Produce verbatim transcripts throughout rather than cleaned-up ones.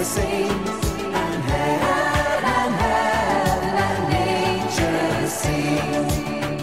nature sings, and heaven and heaven and nature sings.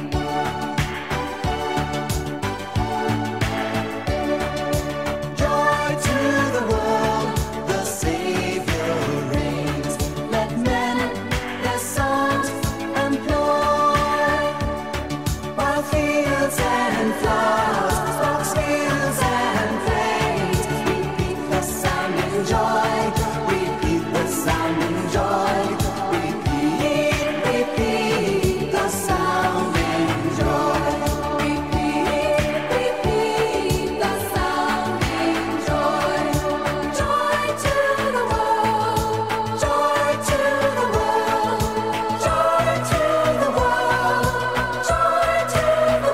Joy to the world, the Savior reigns. Let men their songs employ, while fields and flowers, flocks, fields and plains, repeat the sounding joy, repeat the sounding joy, repeat, repeat the sounding joy, repeat, repeat the sounding joy. Joy to the world, joy to the world, joy to the world, joy to the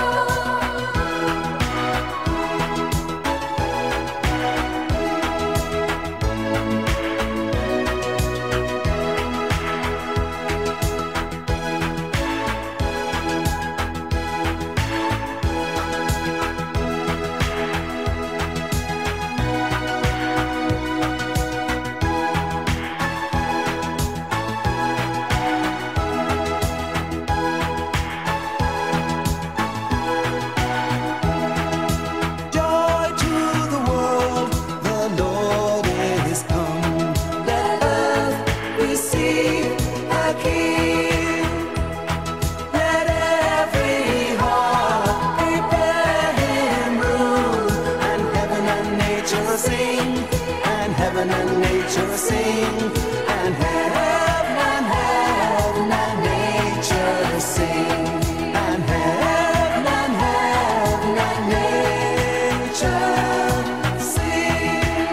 Joy to the world, the Lord is come. Let earth receive a King. Let every heart prepare Him room, and heaven and nature sing, and heaven and nature sing, and heaven and heaven and nature sing, and heaven and heaven and nature sing.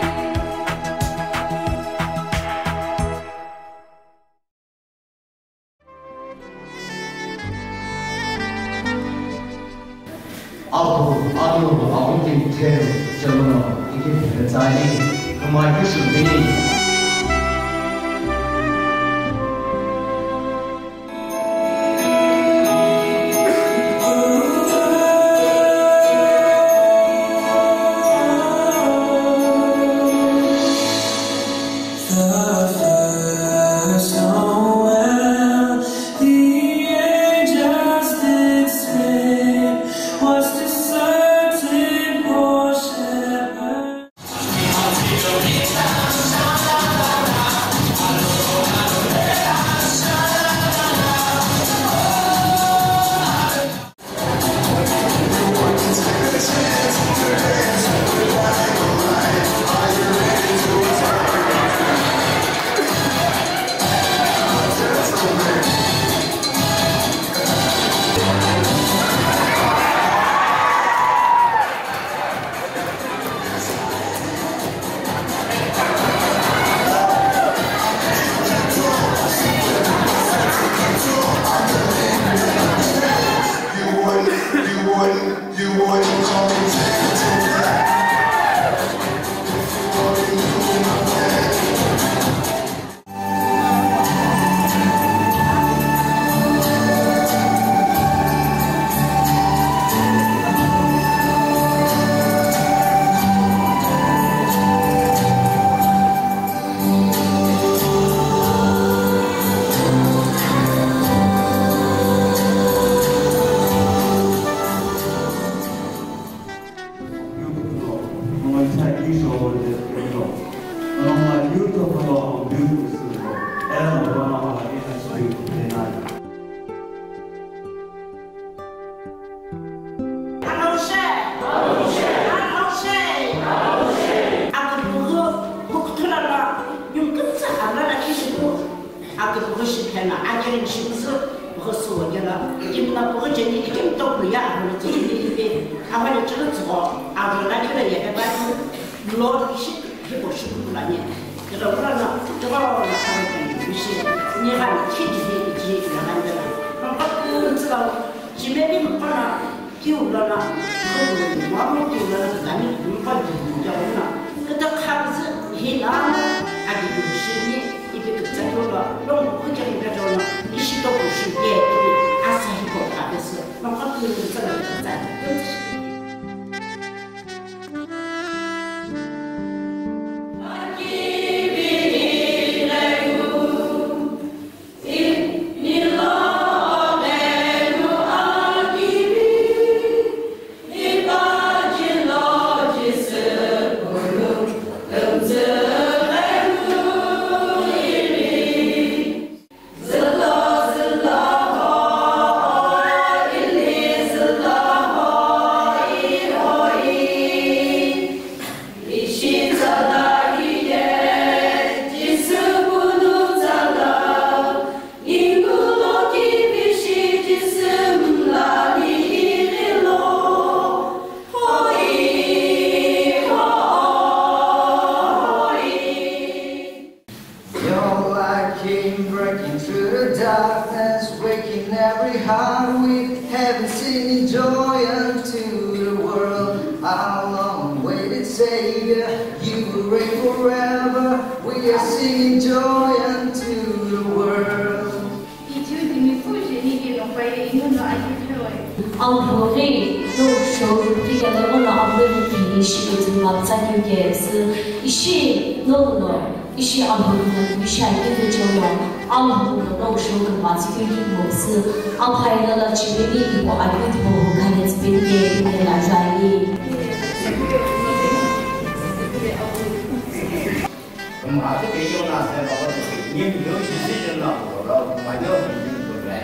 Aku, aku, aku tinggal zaman ini berjaya, kemarin kesini. I give you darkness, waking every heart with heaven singing joy unto the world. Our long-awaited Savior, you will reign forever. We are singing joy unto the world. ông Khehokhu lúc số thì cái đó là ông lên thì sự tình làm ra nhiều cái sự ý lúc đó ý ông Khehokhu ý sai cái cái chỗ đó ông Khehokhu lúc số cái mà chỉ cái một sự ông hay là là chỉ cái gì của anh biết bộ cái này chỉ cái gì cái là giải đi. Mà cái cái chỗ nào sẽ có những cái decision nào củaเราmà nhớ mình được rồi.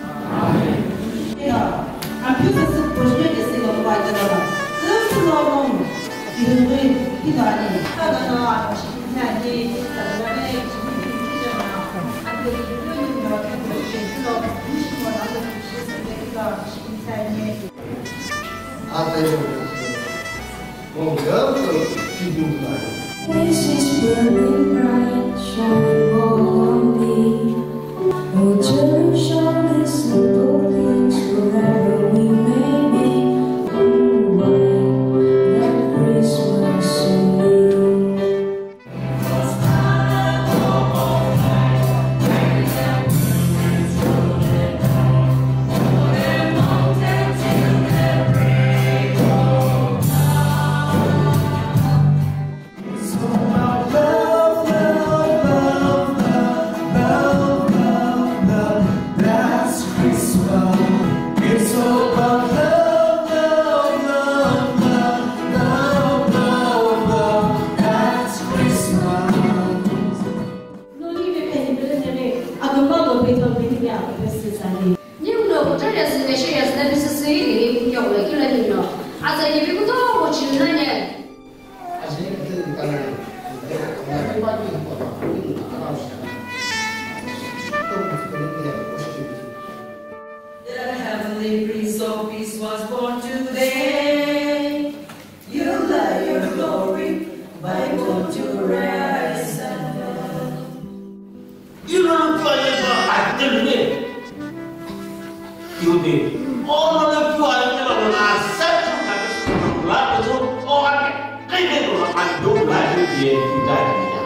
안표사스 보시면 됐으니까 와이드가 그런 기름을 피도하니 하다가 신사니 자동안에 지금 피잖아 안돼 이거는 뭐 그래서 무슨 뭐 나도 신사니까 신사니 아들 뭐 여러 기준이 This is burning bright, shining on me. Oh, cherish all the simple things forever we may be. Oh, why that Christmas in me? So my love, love, love, love, love, love, love, that's Christmas. It's all about love, love, love, love, love, love, love, that's Christmas. Noi vi vedete a domani vedo video queste sale. Nhưng được rất là sự việc là nên sự suy nghĩ nhiều là kia là gì nữa. À giờ như cũng có một chuyện này nè. The heavenly Prince of Peace was born today. You let your glory by born to rise above. 이러는 교환에서 안 되는데 이것들이 어느 교환에서 나 살짝 가서 몰라서 어안게 그대로 안 놀라는 뒤에 기다립니다.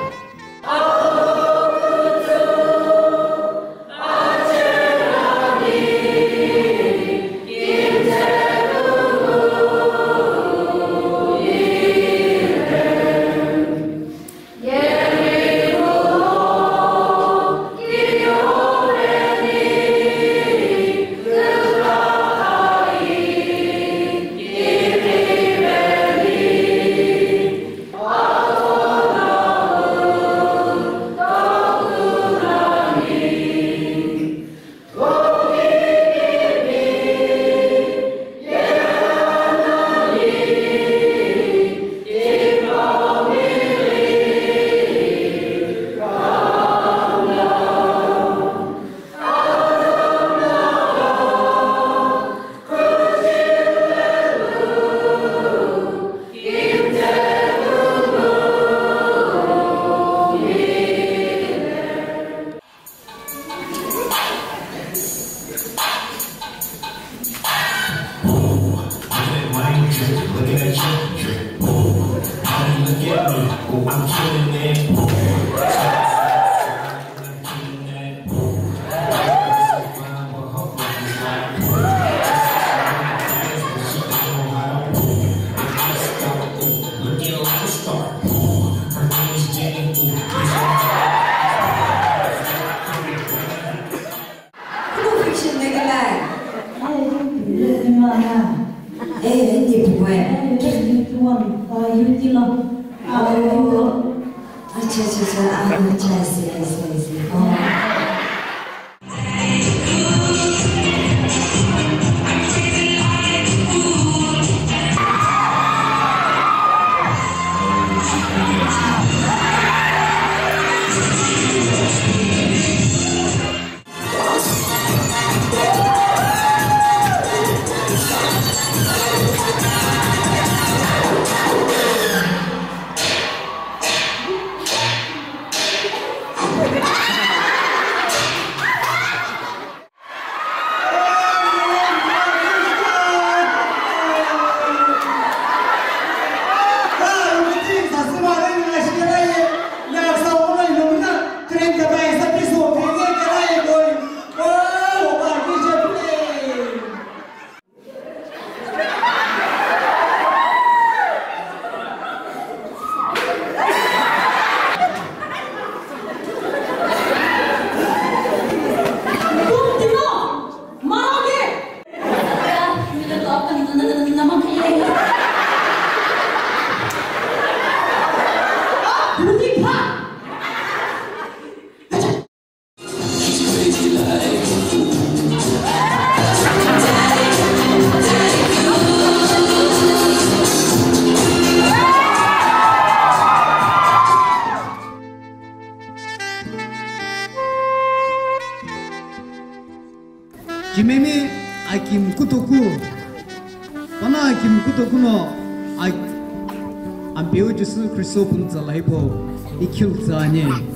Jimemi Akim Kutoku. Pana Akim Kutoku no I am Bill Jesus Christopun Zalaipo. Ikil Zanye.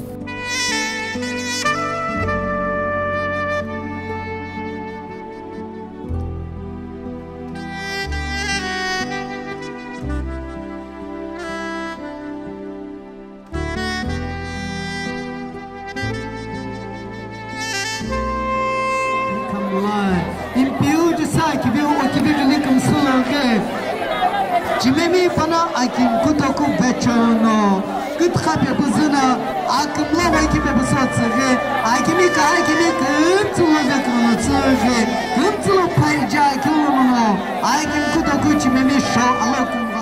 Jimemi pana akim kutoku bechono kut khape buzuna akim la waki be busotsge akimi ka akimi kum tsuga kono tsuge kum tsu paija kono akim kutoku jimemi sho alakum